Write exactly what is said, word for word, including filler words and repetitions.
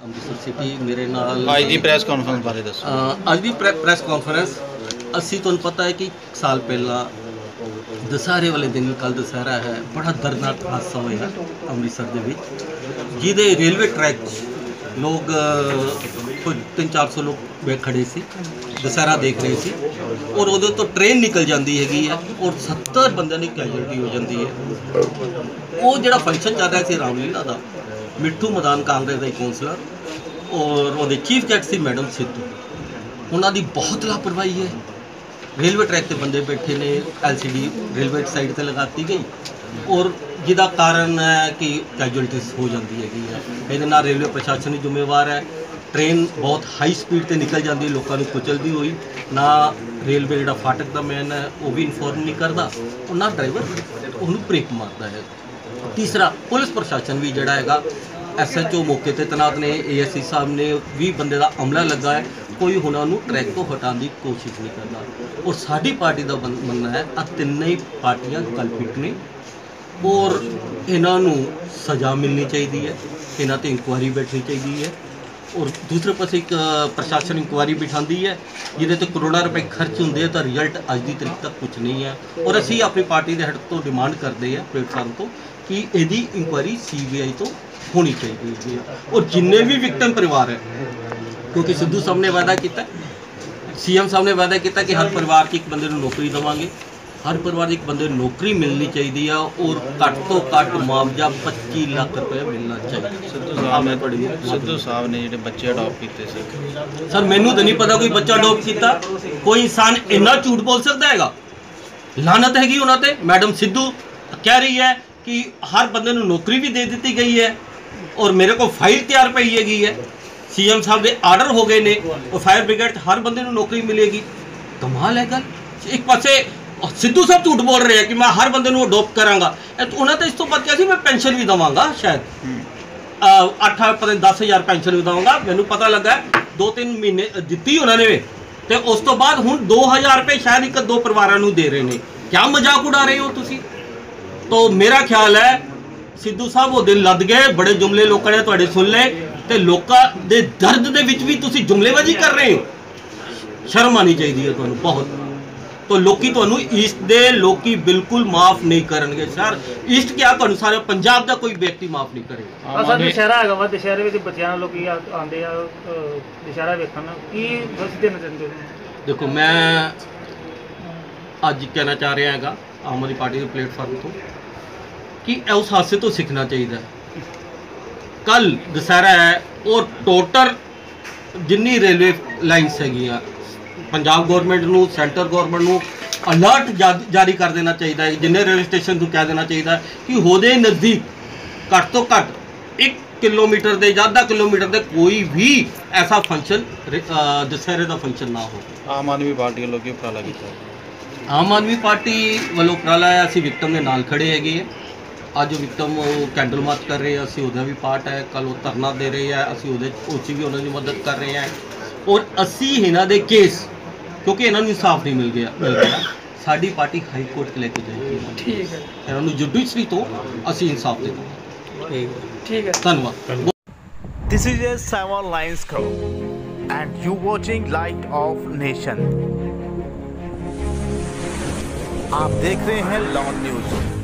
Amritsar city ਮੇਰੇ ਨਾਲ ਅੱਜ ਦੀ ਪ੍ਰੈਸ ਕਾਨਫਰੰਸ ਬਾਰੇ ਦੱਸੋ। ਅ, ਅੱਜ ਦੀ ਪ੍ਰੈ- ਪ੍ਰੈਸ ਕਾਨਫਰੰਸ ਅਸੀਂ ਤੁਹਾਨੂੰ ਪਤਾ ਹੈ ਕਿ ਇੱਕ ਸਾਲ ਪਹਿਲਾਂ ਦਸਹਿਰੇ ਵਾਲੇ ਦਿਨ ਕੱਲ੍ਹ ਦੁਸਹਿਰਾ ਹੈ, ਬੜਾ ਦਰਦਨਾਕ ਹਾਦਸਾ ਹੋਇਆ ਅੰਮ੍ਰਿਤਸਰ ਦੇ ਵਿੱਚ, ਜਿਹਦੇ ਰੇਲਵੇ ਟਰੈਕ ਲੋਕ ਕੁਝ ਤਿੰਨ ਚਾਰ ਸੌ ਲੋਕ ਬੈਠ ਖੜੇ ਸੀ, ਦੁਸਹਿਰਾ ਦੇਖ ਰਹੇ ਸੀ, ਔਰ ਉਹਦੇ ਤੋਂ ਟ੍ਰੇਨ ਨਿਕਲ ਜਾਂਦੀ ਹੈਗੀ ਹੈ ਔਰ ਸੱਤਰ ਬੰਦਿਆਂ ਦੀ ਕੈਜੁਅਲਟੀ ਹੋ ਜਾਂਦੀ ਹੈ। ਉਹ ਜਿਹੜਾ ਫੰਕਸ਼ਨ ਚੱਲ ਰਿਹਾ ਸੀ ਰਾਮਲੀਲਾ ਦਾ, ਮਿੱਠੂ ਮਦਾਨ ਕਾਂਗਰਸ ਦਾ ਕੌਂਸਲਰ ਔਰ ਉਹਦੇ ਚੀਫ ਜੱਜ ਸੀ ਮੈਡਮ ਸਿੱਧੂ, ਉਹਨਾਂ ਦੀ ਬਹੁਤ ਲਾਪਰਵਾਹੀ ਹੈ। ਰੇਲਵੇ ਟਰੈਕ ਤੇ ਬੰਦੇ ਬੈਠੇ ਨੇ, L C D railway side ਤੇ ਲਗਾਤੀ ਗਈ ਔਰ ਜਿਹਦਾ ਕਾਰਨ ਹੈ ਕਿ ਕੈਜੁਅਲਟੀਜ਼ ਹੋ ਜਾਂਦੀ ਹੈਗੀ ਹੈ। ਇਹਦੇ ਨਾਲ ਰੇਲਵੇ ਪ੍ਰਸ਼ਾਸਨ ਹੀ ਜ਼ਿੰਮੇਵਾਰ ਹੈ। ਟ੍ਰੇਨ ਬਹੁਤ ਹਾਈ ਸਪੀਡ ਤੇ ਨਿਕਲ ਜਾਂਦੀ ਹੈ, ਲੋਕਾਂ ਨੂੰ ਕੁਚਲਦੀ ਹੋਈ, ਨਾ ਰੇਲਵੇ ਜਿਹੜਾ ਫਾਟਕ ਦਾ ਮੈਨ ਹੈ ਉਹ ਵੀ ਇਨਫੋਰਮ ਨਹੀਂ ਕਰਦਾ ਔਰ ਨਾ ਡਰਾਈਵਰ ਉਹਨੂੰ ਬ੍ਰੇਕ ਮਾਰਦਾ ਹੈ। ਤੀਸਰਾ, ਪੁਲਿਸ ਪ੍ਰਸ਼ਾਸਨ ਵੀ ਜਿਹੜਾ ਹੈਗਾ, ਐਸ ਐਚ ਓ ਮੌਕੇ ਤੇ ਤੈਨਾਤ ਨੇ, ਏ ਐਸ ਸੀ ਸਾਹਿਬ ਨੇ, ਵੀਹ ਬੰਦੇ ਦਾ ਅਮਲਾ ਲੱਗਾ ਹੈ, ਕੋਈ ਉਹਨਾਂ ਨੂੰ ਟਰੈਕ ਤੋਂ ਹਟਾਉਣ ਦੀ ਕੋਸ਼ਿਸ਼ ਨਹੀਂ ਕਰਦਾ। ਔਰ ਸਾਡੀ ਪਾਰਟੀ ਦਾ ਮੰਨਣਾ ਹੈ ਆ ਤਿੰਨੇ ਹੀ ਪਾਰਟੀਆਂ ਕਲਪਿਟ ਨੇ ਔਰ ਇਹਨਾਂ ਨੂੰ ਸਜ਼ਾ ਮਿਲਣੀ ਚਾਹੀਦੀ ਹੈ, ਇਹਨਾਂ ਤੇ ਇਨਕੁਆਇਰੀ ਬੈਠਣੀ ਚਾਹੀਦੀ ਹੈ। ਔਰ ਦੂਸਰੇ ਪਾਸੇ ਇੱਕ ਪ੍ਰਸ਼ਾਸਨ ਇਨਕੁਆਇਰੀ ਬਿਠਾਉਂਦੀ ਹੈ ਜਿਹਦੇ ਤੇ ਕਰੋੜਾਂ ਰੁਪਏ ਖਰਚ ਹੁੰਦੇ ਆ ਤਾਂ ਰਿਜ਼ਲਟ ਅੱਜ ਦੀ ਤਰੀਕ ਤੱਕ ਕੁਝ ਨਹੀਂ ਹੈ। ਔਰ ਅਸੀਂ ਆਪਣੀ ਪਾਰਟੀ ਦੇ ਹੈੱਡ ਤੋਂ ਡਿਮਾਂਡ ਕਰਦੇ ਹਾਂ, ਪਲੇਟਫਾਰਮ ਤੋਂ, ਕਿ ਇਹਦੀ ਇਨਕੁਆਇਰੀ ਸੀ ਬੀ ਆਈ ਤੋਂ ਹੋਣੀ ਚਾਹੀਦੀ ਹੈ। ਔਰ ਜਿੰਨੇ ਵੀ ਵਿਕਟਮ ਪਰਿਵਾਰ ਹੈ, ਕਿਉਂਕਿ ਸਿੱਧੂ ਸਾਹਿਬ ਨੇ ਵਾਅਦਾ ਕੀਤਾ, ਸੀ ਐਮ ਸਾਹਿਬ ਨੇ ਵਾਅਦਾ ਕੀਤਾ ਕਿ ਹਰ ਪਰਿਵਾਰ 'ਚ ਇੱਕ ਬੰਦੇ ਨੂੰ ਨੌਕਰੀ ਦੇਵਾਂਗੇ, ਹਰ ਪਰਿਵਾਰ ਦੀ ਇੱਕ ਬੰਦੇ ਨੂੰ ਨੌਕਰੀ ਮਿਲਣੀ ਚਾਹੀਦੀ ਆ ਔਰ ਘੱਟ ਤੋਂ ਘੱਟ ਮੁਆਵਜ਼ਾ ਪੱਚੀ ਲੱਖ ਰੁਪਏ ਮਿਲਣਾ ਚਾਹੀਦਾ। ਸਿੱਧੂ ਸਾਹਿਬ ਨੇ ਤੁਹਾਡੀ ਸਿੱਧੂ ਸਾਹਿਬ ਨੇ ਜਿਹੜੇ ਬੱਚੇ ਅਡਾਪਟ ਕੀਤੇ ਸੀ, ਸਰ ਮੈਨੂੰ ਤਾਂ ਨਹੀਂ ਪਤਾ ਕੋਈ ਬੱਚਾ ਅਡਾਪਟ ਕੀਤਾ। ਕੋਈ ਇਨਸਾਨ ਇੰਨਾ ਝੂਠ ਬੋਲ ਸਕਦਾ ਹੈਗਾ? ਲਾਨਤ ਹੈਗੀ ਉਹਨਾਂ ਤੇ। ਮੈਡਮ ਸਿੱਧੂ ਕਹਿ ਰਹੀ ਹੈ ਕਿ ਹਰ ਬੰਦੇ ਨੂੰ ਨੌਕਰੀ ਵੀ ਦੇ ਦਿੱਤੀ ਗਈ ਹੈ ਔਰ ਮੇਰੇ ਕੋਲ ਫਾਈਲ ਤਿਆਰ ਪਈ ਹੈਗੀ ਹੈ, ਸੀ ਐਮ ਸਾਹਿਬ ਦੇ ਆਰਡਰ ਹੋ ਗਏ ਨੇ ਔਰ ਫਾਇਰ ਬ੍ਰਿਗੇਡ 'ਚ ਹਰ ਬੰਦੇ ਨੂੰ ਨੌਕਰੀ ਮਿਲੇਗੀ। ਕਮਾਲ ਹੈ ਗੱਲ। ਇੱਕ ਪਾਸੇ ਸਿੱਧੂ ਸਾਹਿਬ ਝੂਠ ਬੋਲ ਰਹੇ ਆ ਕਿ ਮੈਂ ਹਰ ਬੰਦੇ ਨੂੰ ਅਡੋਪਟ ਕਰਾਂਗਾ, ਉਹਨਾਂ ਤੇ ਇਸ ਤੋਂ ਬਾਅਦ ਕਿਹਾ ਸੀ ਮੈਂ ਪੈਨਸ਼ਨ ਵੀ ਦੇਵਾਂਗਾ, ਸ਼ਾਇਦ ਅੱਠ ਪਤਾ ਦਸ ਹਜ਼ਾਰ ਪੈਨਸ਼ਨ ਵੀ ਦੇਵਾਂਗਾ। ਮੈਨੂੰ ਪਤਾ ਲੱਗਾ ਦੋ ਤਿੰਨ ਮਹੀਨੇ ਦਿੱਤੀ ਉਹਨਾਂ ਨੇ ਤੇ ਉਸ ਤੋਂ ਬਾਅਦ ਹੁਣ ਦੋ ਹਜ਼ਾਰ ਰੁਪਏ ਸ਼ਾਇਦ ਇੱਕ ਦੋ ਪਰਿਵਾਰਾਂ ਨੂੰ ਦੇ ਰਹੇ ਨੇ। ਕਿਆ ਮਜ਼ਾਕ ਉਡਾ ਰਹੇ ਹੋ ਤੁਸੀਂ? ਤਾਂ ਮੇਰਾ ਖਿਆਲ ਹੈ ਸਿੱਧੂ ਸਾਹਿਬ ਉਹ ਦਿਨ ਲੱਦ ਗਏ, ਬੜੇ ਜੁਮਲੇ ਲੋਕਾਂ ਨੇ ਤੁਹਾਡੇ ਸੁਣ ਲਏ ਤੇ ਲੋਕਾਂ ਦੇ ਦਰਦ ਦੇ ਵਿੱਚ ਵੀ ਤੁਸੀਂ ਜੁਮਲੇਬਾਜ਼ੀ ਕਰ ਰਹੇ ਹੋ। ਸ਼ਰਮ ਆਣੀ ਚਾਹੀਦੀ ਹੈ ਤੁਹਾਨੂੰ ਬਹੁਤ। तो लोकी ਤੁਹਾਨੂੰ ईस्ट ਦੇ ਲੋਕੀ ਬਿਲਕੁਲ ਮਾਫ ਨਹੀਂ ਕਰਨਗੇ ਸਰ। ईस्ट ਕਿਆ ਤੁਹਾਨੂੰ ਸਾਰੇ ਪੰਜਾਬ ਦਾ ਕੋਈ ਵਿਅਕਤੀ ਮਾਫ ਨਹੀਂ ਕਰੇਗਾ। ਅਸਲ ਦੁਸ਼ਹਿਰਾ ਹੈਗਾ ਵਾ, ਦੁਸ਼ਹਿਰੇ ਵਿੱਚ ਬੱਚਿਆਂ ਲੋਕੀ ਆਉਂਦੇ ਆ ਦੁਸ਼ਹਿਰਾ ਵੇਖਣ, ਕੀ ਦੱਸ ਦੇਣਾ ਚਾਹੁੰਦੇ ਹੋ? ਦੇਖੋ ਮੈਂ ਅੱਜ ਕਹਿਣਾ ਚਾਹ ਰਿਹਾ ਹੈਗਾ ਆਮ ਆਦਮੀ ਪਾਰਟੀ ਦੇ ਪਲੇਟਫਾਰਮ ਤੋਂ ਕਿ ਉਸ ਹਾਦਸੇ ਤੋਂ ਸਿੱਖਣਾ ਚਾਹੀਦਾ। ਕੱਲ ਦੁਸਹਿਰਾ ਹੈ ਔਰ ਟੋਟਲ ਜਿੰਨੀ ਰੇਲਵੇ ਲਾਈਨਸ ਹੈਗੀਆਂ, ਪੰਜਾਬ ਗੌਰਮੈਂਟ ਨੂੰ, ਸੈਂਟਰ ਗੌਰਮੈਂਟ ਨੂੰ ਅਲਰਟ ਜਾਰੀ ਕਰ ਦੇਣਾ ਚਾਹੀਦਾ ਹੈ। ਜਿੰਨੇ ਰੇਲਵੇ ਸਟੇਸ਼ਨ ਨੂੰ ਕਹਿ ਦੇਣਾ ਚਾਹੀਦਾ ਕਿ ਉਹਦੇ ਨਜ਼ਦੀਕ ਘੱਟ ਤੋਂ ਘੱਟ ਇੱਕ ਕਿਲੋਮੀਟਰ ਦੇ ਜਾਂ ਅੱਧਾ ਕਿਲੋਮੀਟਰ ਦੇ ਕੋਈ ਵੀ ਐਸਾ ਫੰਕਸ਼ਨ ਦੁਸਹਿਰੇ ਦਾ ਫੰਕਸ਼ਨ ਨਾ ਹੋ। ਆਮ ਆਦਮੀ ਪਾਰਟੀ ਵੱਲੋਂ ਕੀ ਉਪਰਾਲਾ ਕੀਤਾ? ਆਮ ਆਦਮੀ ਪਾਰਟੀ ਵੱਲੋਂ ਉਪਰਾਲਾ ਹੈ, ਅਸੀਂ ਵਿਕਟਮ ਦੇ ਨਾਲ ਖੜੇ ਹੈਗੇ ਹੈ। ਅੱਜ ਵਿਕਟਮ ਉਹ ਕੈਂਡਲ ਮਾਰਚ ਕਰ ਰਹੇ ਆ, ਅਸੀਂ ਉਹਦਾ ਵੀ ਪਾਰਟ ਹੈ। ਕੱਲ ਉਹ ਧਰਨਾ ਦੇ ਰਹੇ ਆ, ਅਸੀਂ ਉਹਦੇ ਉਹ 'ਚ ਵੀ ਉਹਨਾਂ ਦੀ ਮਦਦ ਕਰ ਰਹੇ ਹਾਂ। ਔਰ ਅਸੀਂ ਇਹਨਾਂ ਦੇ ਕੇਸ, ਕਿਉਂਕਿ ਇਹਨਾਂ ਨੂੰ ਇਨਸਾਫ ਨਹੀਂ ਮਿਲ ਗਿਆ ਮਿਲ ਗਿਆ ਸਾਡੀ ਪਾਰਟੀ ਹਾਈ ਕੋਰਟ 'ਤੇ ਲੈ ਕੇ ਜਾਏਗੀ। ਠੀਕ ਹੈ, ਇਹਨਾਂ ਨੂੰ ਜੁਡੀਸ਼ਰੀ ਤੋਂ ਅਸੀਂ ਇਨਸਾਫ ਦੇ ਦੇਵਾਂਗੇ। ਠੀਕ ਹੈ, ਧੰਨਵਾਦ। This is a Seven Lions Club and you watching Light of Nation। आप देख रहे हैं लॉन न्यूज।